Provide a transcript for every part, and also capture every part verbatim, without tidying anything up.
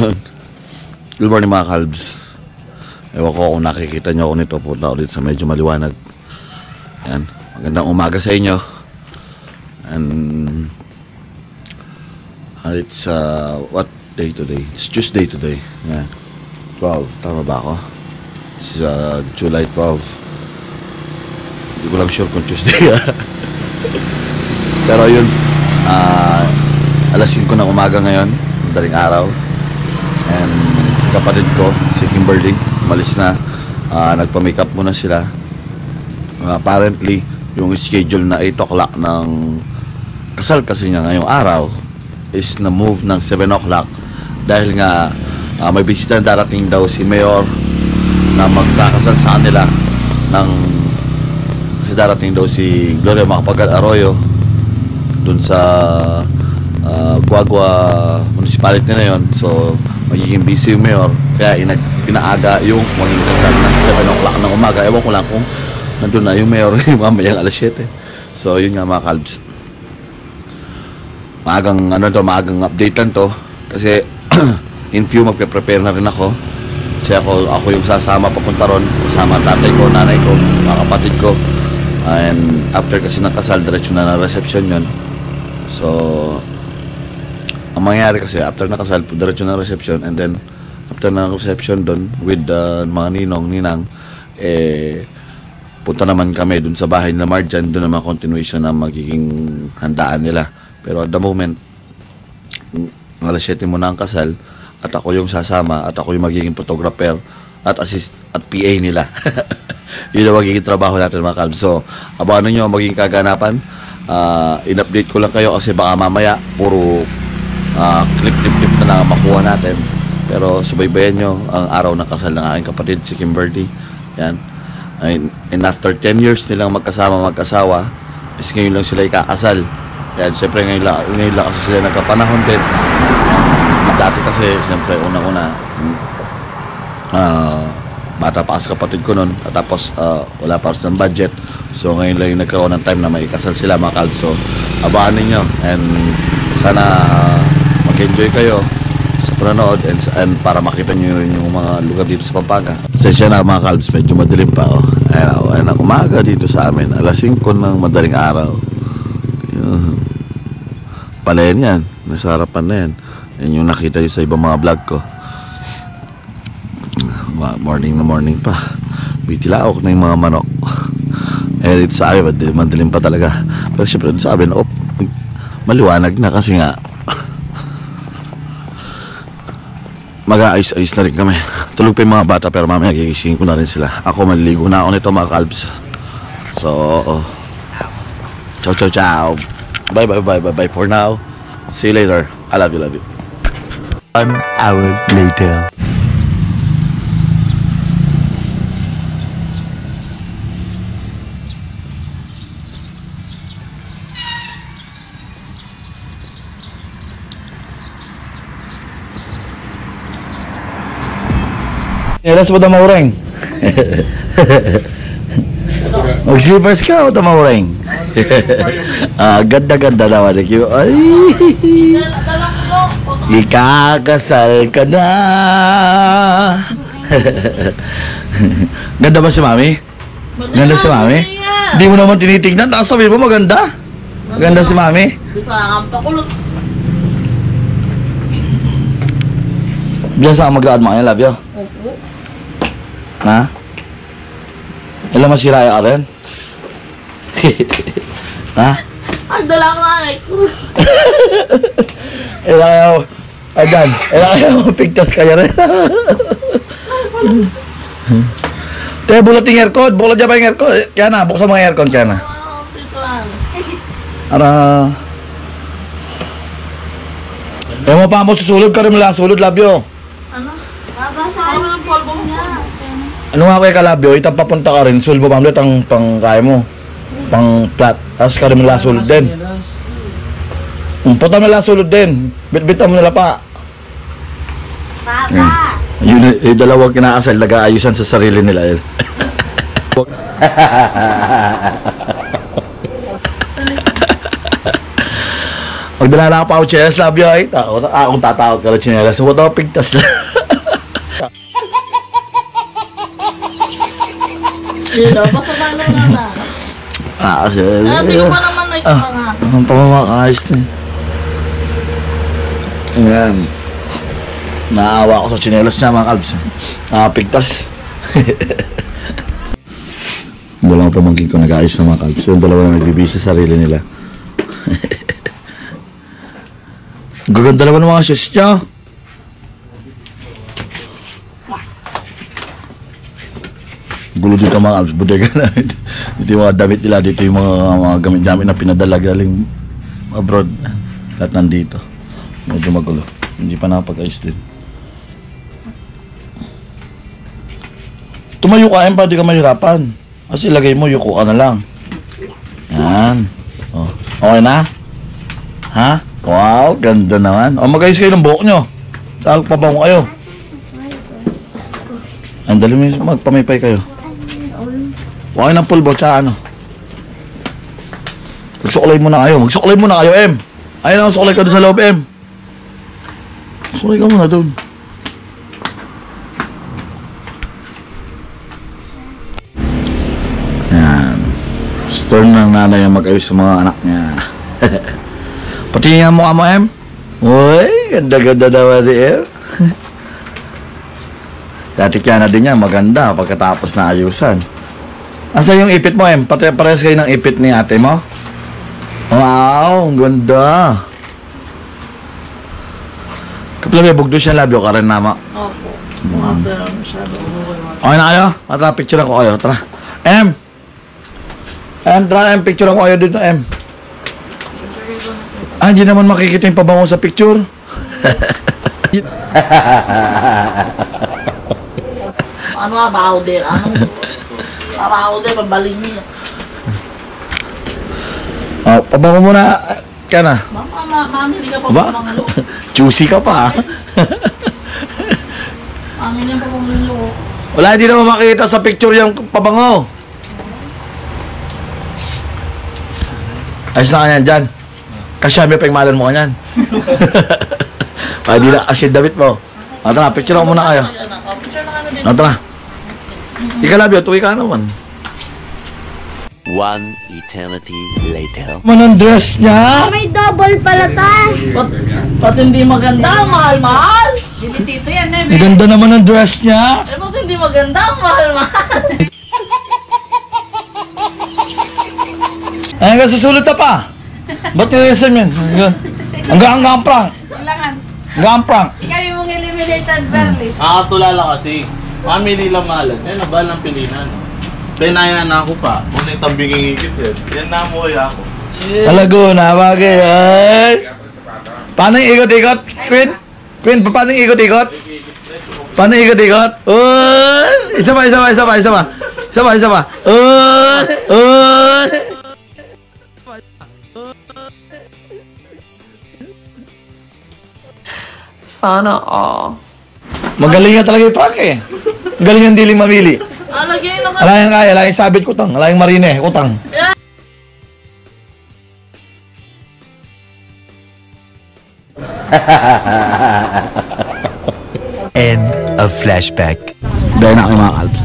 Yun. Good morning mga kalbs. Ewan ko kung nakikita nyo ako nito. Punta ulit sa medyo maliwanag. Yan. Magandang umaga sa inyo. And uh, it's uh, what day today? It's Tuesday today. Yan. twelve. Tama ba ako? It's uh, July twelfth. Hindi ko lang sure kung Tuesday. Pero yun, uh, alas singko ng umaga ngayon, madaling araw. And kapatid ko, si Kimberly, umalis na. uh, Nagpa-makeup muna sila. uh, Apparently, yung schedule na eight o'clock ng kasal kasi niya ngayong araw is na-move ng seven o'clock. Dahil nga, uh, may bisita na darating daw si Mayor na magkakasal sa kanila ng, kasi darating daw si Gloria Macapagal Arroyo dun sa uh, Guagua municipality na yon. So magiging busy yung mayor, kaya inag, pinaaga yung maging kasal ng seven o'clock ng umaga. Ewan ko lang kung nandun na yung mayor mamayang alas siyete. So yun nga mga kalbs, maagang ano to, maagang update lang to kasi in few magpe-prepare na rin ako kasi ako, ako yung sasama papunta ron kasama tatay ko, nanay ko, mga kapatid ko. And after kasi ng kasal, diretso na na reception yun. So ang mangyayari kasi after nakasal, diretso na reception, and then after na reception doon with uh, mga ninong, ninang, eh punta naman kami doon sa bahay na Marjan, doon naman continuation na magiging handaan nila. Pero at the moment, alas siyete muna ang kasal at ako yung sasama at ako yung magiging photographer at assist at P A nila. Yun ang magiging trabaho natin mga kalbs. So abangan nyo ang magiging kaganapan. uh, in-update ko lang kayo kasi baka mamaya puro Uh, clip clip clip na lang makuha natin, pero subaybayan nyo ang araw ng kasal ng aking kapatid si Kimberly. Yan. And, and after ten years nilang magkasama mag-asawa, is ngayon lang sila ikakasal. Yan, siyempre ngayon lang, ngayon lang kasi sila nagkapanahon din. uh, dati kasi siyempre unang-una uh, bata pa kasi kapatid ko nun, at tapos uh, wala pa sa budget. So ngayon lang yung nagkaroon ng time na maikasal sila mga kalbs. So abangan ninyo, and sana uh, mag-enjoy kayo sa panonood, and, and para makita nyo yung mga lugar dito sa Pampanga. Sensya na mga kalbs, medyo madilim pa. Oh. Ayan, oh, ayan ang umaga dito sa amin, alas singko ng madaling araw. Yun. Palayan yan, nasa harapan na yan. Yan yung nakita nyo sa ibang mga vlog ko. Morning na morning pa, bitilaok na yung mga manok. Eh dito sa amin, madilim pa talaga. Pero syempre dito sa amin, oh, maliwanag na kasi nga mag-aayos-ayos na rin kami. Tulog pa yung mga bata pero mamaya gigisingin ko na rin sila. Ako maliligo na ako nito mga kalbs. So oh. Ciao ciao ciao. Bye bye bye bye bye for now. See you later. I love you, love you. One hour later. Elas mo tamaureng. Mag-slippers ka o tamaureng? Ah, ganda-ganda naman. Ay, ikakasal ka na. Ganda ba si Mami? Ganda si Mami? Di mo naman tinitignan. Tapos sabihin mo maganda. Ganda si Mami. Bisa kang pakulot. Diyan sa maglaan mo. I love you. Opo. Ha? Ilang masira yung aren? Ha? Ang dala ko nga, ex. Ilang ayaw. Ayan. Ilang ayaw. Pigtas kaya rin. Kaya bulat yung aircon. Bulat dyan ba yung aircon? Kaya na. Buksan mga aircon. Kaya na. Ara. Eh mo pa mo susulod ka rin mula. Sulod labyo. Ano? Babasahin mo ang polvo niya. Ano nga kaya kalabyo, itang papunta ka rin, sulbo pamlet ang pang kaya mo, pang plat, as ka rin mula sulod din. Um, puta mo nila sulod din, bitbitan mo nila pa. Papa! Yun, yung dalawang kinaasal, nag-aayusan sa sarili nila. Magdala na pa ako chinelas, love you, ay. Ako, akong tatakot ka lang chinelas. Huwag ako pigtas lang. Yun, basta paano na na. Ah, kasi... Ah, di ko pa naman na isa nga. Ang pamamakayos na eh. Ayan. Naawa ako sa chinelas niya, mga kalbs. Nakapigtas. Dalawang pamangkin ko nag-ayos na, mga kalbs. Yung dalawa na nagbibisa sa sarili nila. Gaganda naman ng mga shoes niya. Gulo dito, mga kalbs. Bodega na. Dito yung mga damit nila. Dito yung mga, mga gamit-gamit na pinadala galing abroad. Lahat nandito. Medyo magulo. Hindi pa nakapag-ayos din. Tumayo ka, em, pa di ka mahirapan. Kasi ilagay mo, yuko ka na lang. Yan. Oh. Okay na? Ha? Wow, ganda naman. O, mag-ayos kayo ng buhok nyo. Saan pabango kayo? Ang dali mo magpamipay kayo. Okay ng pulbo, tsaka ano. Magsukulay muna kayo. Magsukulay muna kayo, em. Ayun lang, sukulay ka doon sa loob, em. Sukulay ka muna doon. Yan. Storm ng nanay ang mag-ayos sa mga anak niya. Pati nga mukha mo, em. Uy, ganda-ganda naman ni em. Dati kaya na din niya, maganda pagkatapos na ayusan. Asa yung ipit mo, em? Pati parehas kayo ng ipit ni ate mo? Wow, ang ganda. Kapila may bugdo siya, labyo ka rin nama. Opo. Mga pero masyado. Okay na kayo? Tara, picture ako kayo. Tara. Em! Em, tara, em. Picture ako kayo dito, em. Ah, hindi naman makikita yung pabango sa picture. Ano nga, baho din. Ano? Baho din, pabaling niya. Oh, pabango muna. Kaya na. Mama, mamili ka pa Ba? pa pangalo. Juicy ka pa, ha? Mamili pa pangalo. Wala, hindi naman makikita sa picture yung pabango. Ayos na ka yan dyan. Kasyami pa yung malan mo ka yan. Hindi na kasi David mo. O, tara, picture ako muna kayo. Picture na ano din. O, tara. Ikalabyo, tuwi ka naman. One eternity later. Manang dress niya? May double pala ta. Pat, pat hindi maganda, mahal-mahal. Dito yan, eh. Ang ganda naman ng dress niya. Eh, pat hindi maganda, mahal-mahal. Ay, hanggang susulot na pa. Ba't niresan yan? Hanggang, hanggang hanggang prank. Kailangan. Hanggang prank. Ikaw yung mong eliminated barley. Nakakatulala kasi. Mamili lang malag. Yan na ba lang pilinan? Pinaya na ako pa. Kung yung tambing ngigit yan. Yan na mo kaya ako. Laguna, bagay. Ay. Paano yung ikot-ikot, Queen? Queen, pa- paano yung ikot-ikot? Paano yung ikot-ikot? Uy! Isa pa, isa pa, isa pa, isa pa. Isa pa, isa pa. Uy! Uy! Sana all. Magaling nga talaga yung prank eh. Galing yung diling mamili. Ah, lagyan na ka. Ala yung kaya, ala yung sabit kutang, ala yung marine, kutang. End of flashback. Dahil na kayo mga kalbs.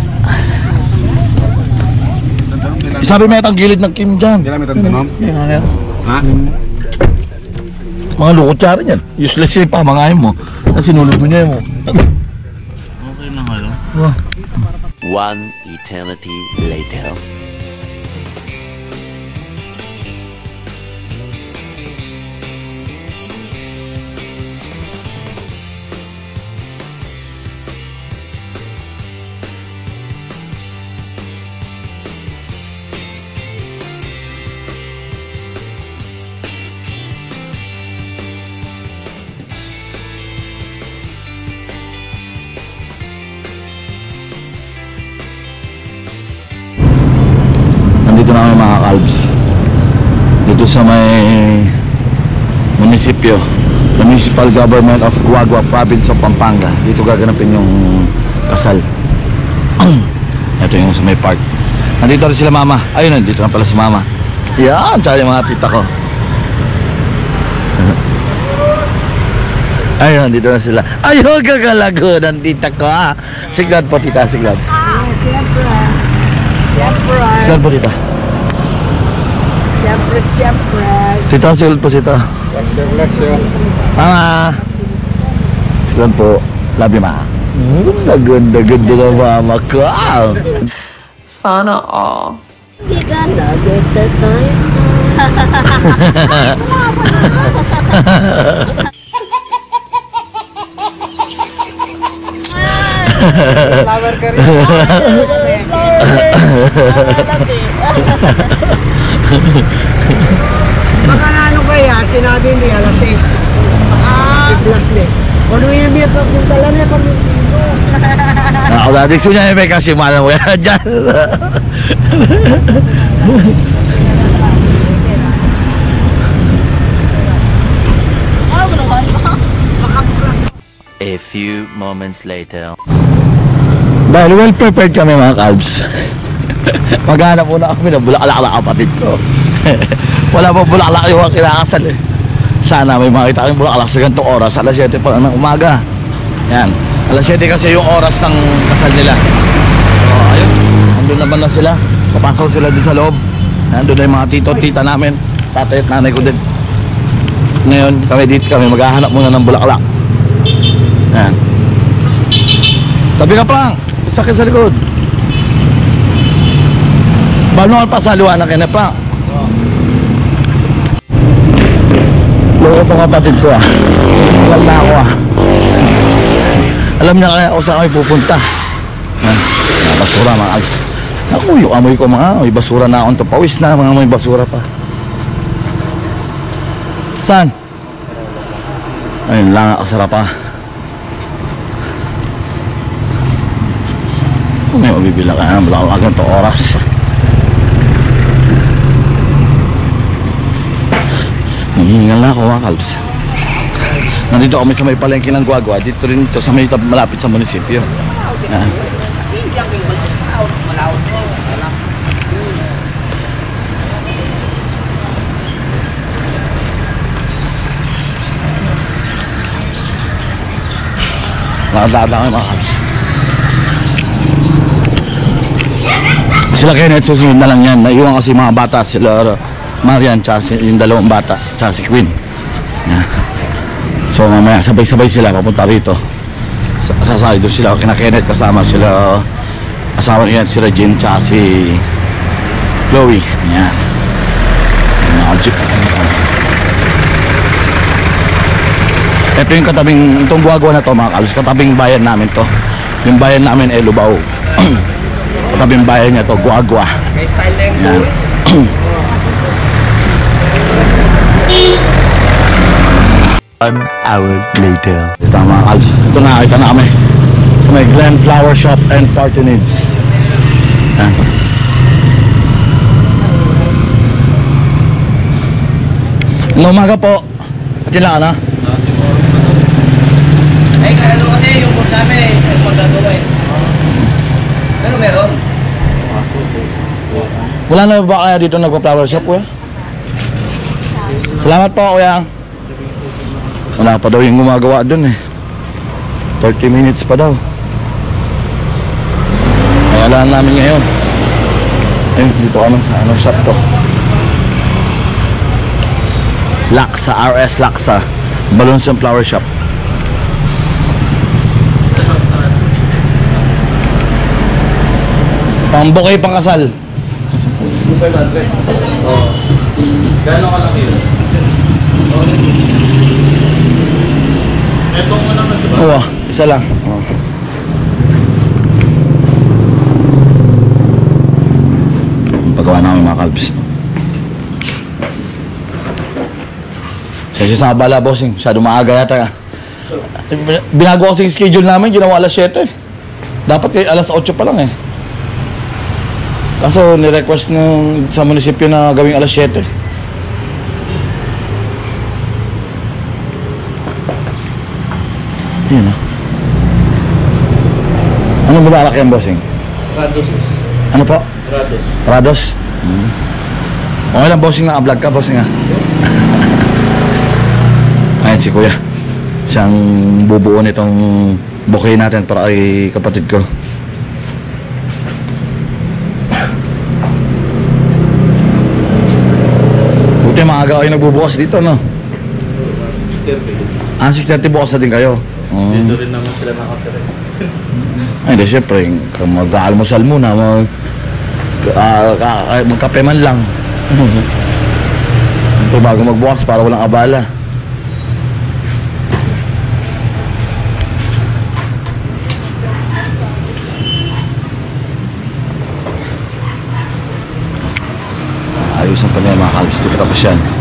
Sabi mo yata ang gilid ng Kim dyan. Hindi namin tanong. Ha? Mga lukutsara yan. Useless yung pamangayin mo. Kasi sinulod mo niya mo. Okay na kayo. One eternity later. Nandito na kami mga kalbs. Dito sa may munisipyo, the Municipal Government of Guagua, Province of Pampanga. Dito gaganapin yung kasal. Ito yung sa may park. Nandito rin sila mama. Ayun, nandito na pala si mama. Yan, tsaka yung mga tita ko. Ayun, dito na sila. Ayun, gagalago ng tita ko, ha? Siglad po, tita, siglad. Siyempre. Siyempre. Siglad po, tita. Siyempre, siyempre. Tita, siglad po, tita. Mama. Siglad po. Love you, ma. Mm, Naganda-ganda na mama ko. Sana all. Hindi ka nag-exercise. Flower ka rin. Baka na ano kaya, sinabi niya alas seis. Ah. I-plus me. Ano yung may papunta lang na kami dito? Ako dati gusto niya yung may kasimalan mo yan dyan. A few moments later. Dahil well prepared kami mga kalbs. Maghanap muna kami ng bulaklak na kapatid ko. Wala pa bulaklak yung mga kinakasal eh. Sana may makita kami bulaklak sa ganitong oras. alas siyete pa ng umaga. Yan. alas siyete kasi yung oras ng kasal nila. So ayun. Andun naman na sila. Papasok sila din sa loob. Andun na yung mga tito at tita namin. Tatay at nanay ko din. Ngayon kami dito kami maghahanap muna ng bulaklak. Yan. Tabi ka pa lang. Sakit sa likod. Paano ang pasaluan na kina pa? Loko itong kapatid ko ah. Alam na ako ah. Alam niya kaya kung saan kami pupunta. Ha? Basura mga ags. Naku, yung amoy ko mga. May basura na akong tupawis na. Mga may basura pa. Saan? Ayun lang ako sarap ah. May mabibila ka na. Wala ka ganito oras. Hihingal na ako mga kalbs. Nandito kami sa may palengke ng Guagua. Dito rin ito sa may malapit sa munisipyo. Yan. Nakadaan lang kami mga kalbs. Sila Kenneth, susunod na lang yan. Naiwan kasi mga bata. Sila Marian, tsaka si, yung dalawang bata, tsaka si Queen. Yan. So mamaya sabay-sabay sila papunta rito. Sasali doon sila kina Kenneth, kasama sila asawa niya si Regine, tsaka si Chloe. Yan. Mga jeep. Ito yung katabing, itong Guagua na to mga kalus, katabing bayan namin to. Yung bayan namin ay Lubao. Katabing bayan niya to, Guagua. Yan. One hour later. Ito ang mga kalbs. Ito na, ito na kami. Sa may Glen Flower Shop and Party Needs. Yan. Ano umaga po? Pati lang ano? Ay, ano kasi yung board namin, ay magagawa eh. Ano meron? Wala na ba kaya dito nagpa-flower shop, kuya? Salamat po, kuya. Wala pa daw yung gumagawa dun eh. thirty minutes pa daw. Ay, alam namin ngayon. Ayun, dito kami sa ano shop to. Laksa, R S Laksa. Balloons and Flower Shop. Pang bouquet, pang kasal. Oh. Gano'n kalaki yun? Ito mo naman, diba? Oo, isa lang. Oh. Pagawa namin mga kalbs. Sesi sa abala, bossing. Masyado maaga yata. Binago kasi yung schedule namin, ginawa alas siyete. Dapat kay alas otso pa lang eh. Kaso ni-request ng sa munisipyo na gawing alas siyete. Yan ah. Anong babalak yan, bossing? Rados. Ano po? Rados. Prados? Hmm. Okay lang, bossing, naka-vlog ka, bossing ah. Ayan si kuya. Siyang bubuo nitong bouquet natin para kay kapatid ko. Buti maaga kayo nagbubukas dito, no? six thirty. Ah, six thirty bukas na din kayo. Mm. Dito rin naman sila nakatira. Ay, hindi, syempre, mag-aalmusal muna, mag, uh, magkape man lang. Ito bago magbukas para walang abala. Ayusan pa niya mga kalbs, di ka tapos yan.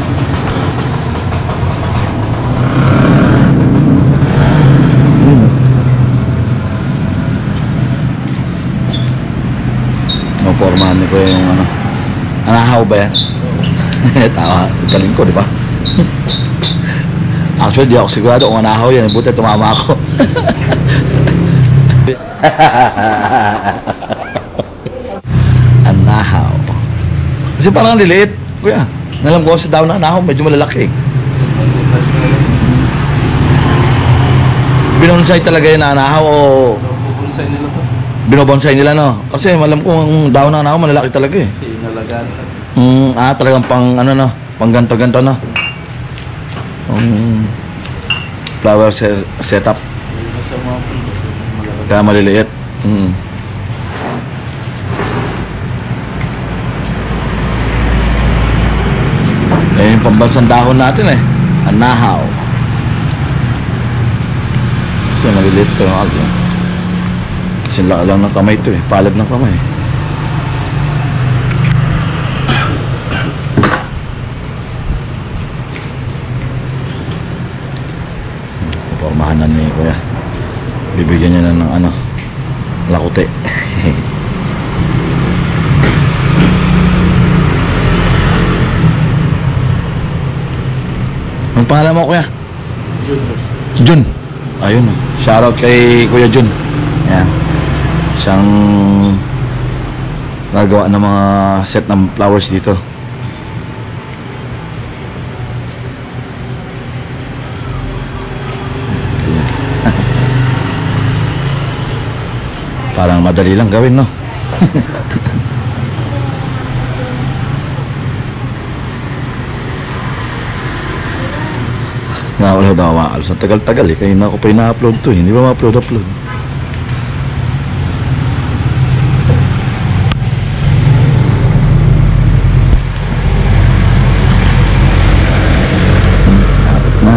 Pormahan ko yung ano, anahaw ba yan? Tawa, galing ko, di ba? Actually, di ako sigurado kung anahaw yan, buti tumama ako. Anahaw. Kasi parang liliit, kuya. Nalam ko sa daw na anahaw, medyo malalaki. Binonsay talaga yun na anahaw o Bubonsay nila po. binobonsay nila, no? Kasi malam ko ang daw na anahaw malalaki talaga eh. Kasi inalagaan na. Mm, ah, talagang pang ano no, pang ganto-ganto no. Um, flower se- setup Yung sa mga pundo, malalagaan. kaya maliliit. Mm. Eh, yung pambansang dahon natin eh. Anahaw. Kasi maliliit ko yung alga. Kasi laki lang ng kamay ito eh. Palad ng kamay. Pormahan na ni kuya. Bibigyan niya na ng ano, lakute. Ang pangalan mo kuya? Jun. Ayun. oh. Shoutout kay Kuya Jun. Ayan. Siyang nagawa ng mga set ng flowers dito. Ayan. Parang madali lang gawin, no? Nga wala daw maalas. Ang tagal-tagal eh. Kaya na ako pa ina-upload to eh. Hindi ba ma-upload-upload? Dapat na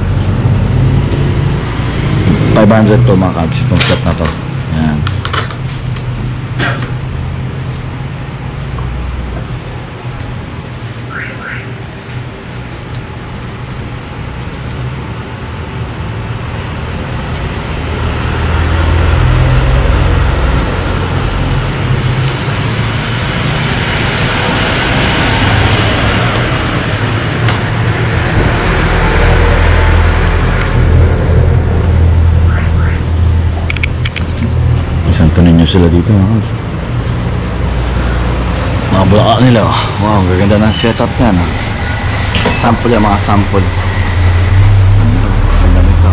five hundred to mga kabs itong set na to. Yan. Santo ninyo sila dito mga kabs. Mga bulaka nila. oh. Wow, gaganda ng setup niya. No? Sample yan, mga sample. Ganda nito.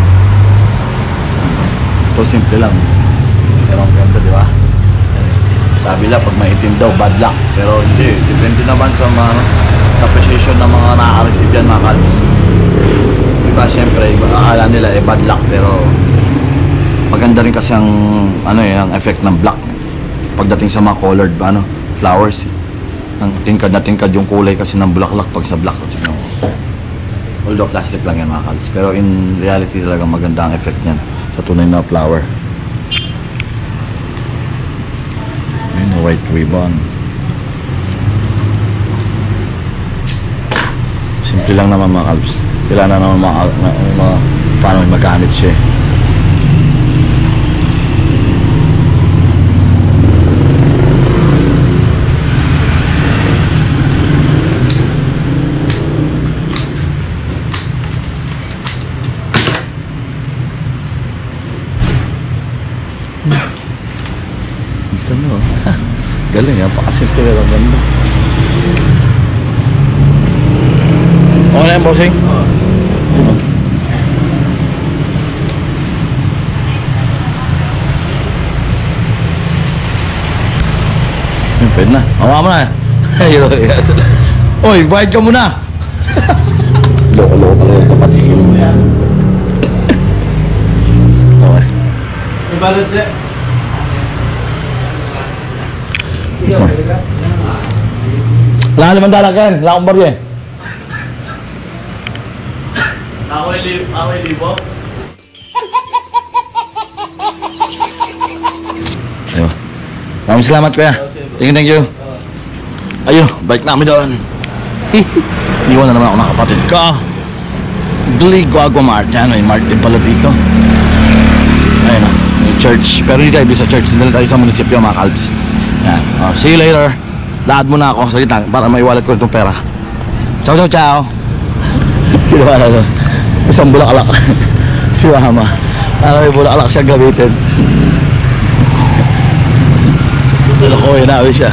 Ito simple lang. Pero ang ganda, di ba? Sabi lang, pag maitim daw, bad luck. Pero hindi. Depende naman sa mga sa precision ng mga nakaka-receive yan mga kabs. Diba, syempre, akala nila eh bad luck. Pero maganda rin kasi ang ano eh, ang effect ng black pagdating sa mga colored ano, flowers. Eh. Ang tingkad na tingkad yung kulay kasi ng bulaklak pag sa black. You know. Although plastic lang yan mga kals. Pero in reality talaga maganda ang effect niyan sa tunay na flower. Ayun, a white ribbon. Simple lang naman mga kals. Kailangan naman mga, mga, mga paano magamit siya eh. Ito no. Galing yan. Pakasimple ka lang ganda. Okay na yan, bossing? Pwede na. Hawa mo na. Ayun. Oy, bayad ka muna. Loko-loko talaga yung kapatigil mo yan. Okay. Ibalot dyan. Wala naman dalagan. Wala akong barya. Ako yung libo. Ako yung libo. Ayun. Maraming salamat kuya. Thank you, thank you. Ayun, balik namin doon. Iwan na naman ako ng kapatid ko. Gligwagwa Mart. Yan, may Mart din pala dito. Ayun na, may church. Pero hindi tayo doon sa church. Dito tayo sa munisipyo, mga kalbs. Yan. Oh, see you later. Lahat muna ako sa gitang para may wallet ko itong pera. Ciao, ciao, ciao. Kinuha na doon. Isang bulaklak. Si Mama. Para may bulaklak siya gamitin. Dito ko, inawi siya.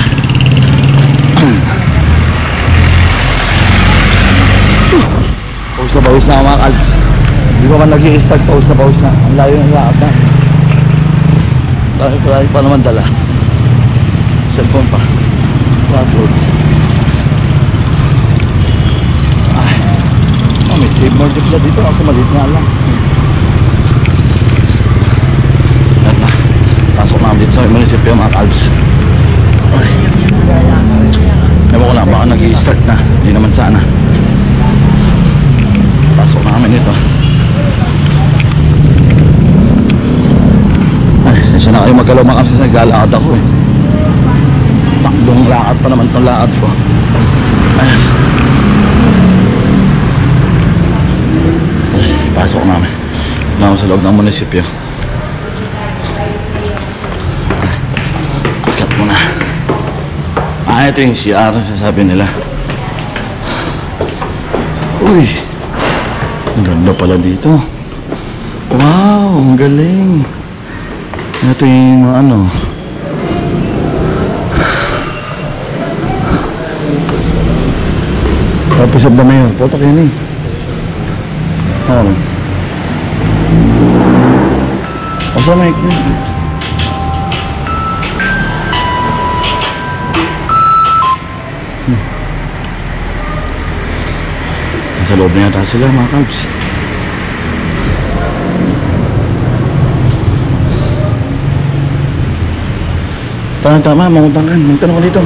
Pawis na pawis na ako mga kalbs. Hindi ko man nag-i-start, pawis na pawis na. Ang layo ng lakad na. Lagi pa naman dala. Cellphone pa. Flat-road. Ay. Oh, may save more dip na dito kasi maliit nga lang. Yan na. Pasok namin dito sa munisipyo mga kalbs. Ay. Ewan ko lang, baka nag-i-start na. Hindi naman sana. Pasok namin ito. Ay, sensya na kayo magkaluma kasi naglalakad ako eh. Takbong lakad pa naman itong lakad ko. Ay. Pasok namin. Naman sa loob ng munisipyo. Akat mo na. Ah, ito yung C R, sasabi nila. Uy, ang ganda pala dito. Wow, ang galing. Ito yung mga ano. Tapos ang dami yun. Putak yun eh. Ano? Asa na yun? Hmm. Nasa loob na yata sila mga kalbs. Tama, tama, mangutang ka. Magtanong ko dito.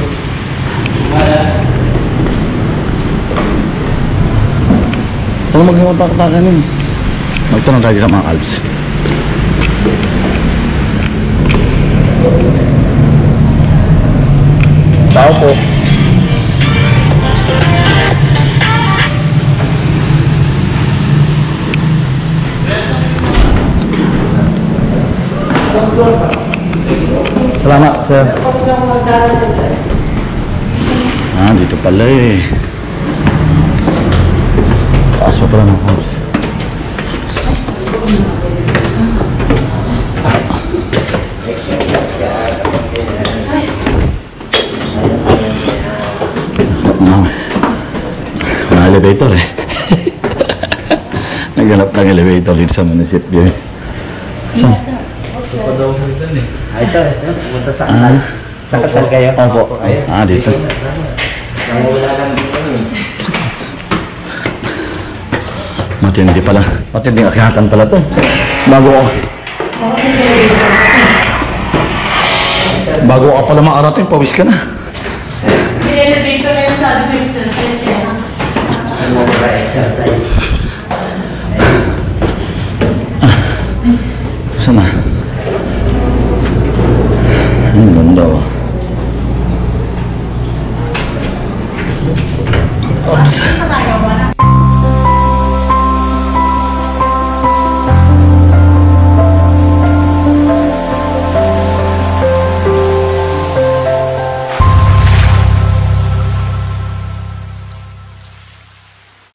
Tanong mag-utang-utang nun. Magtanong tayo dito mga kalbs. Tao po. Salamat, sir. Ah, dito pala eh. Taas pa pala ng house. Mga elevator eh. Naghanap ng elevator dito sa munisipyo eh. Saan? Ito, ito, pumunta sa kasal. Sa kasal kayo? Opo. Ay, ah, dito. Matindi pala. Matinding akyatan pala to. Bago ako. Bago ka pala makarating, pawis ka na. Dito na yung sabi ko exercise eh. Ano ba exercise? Saan na?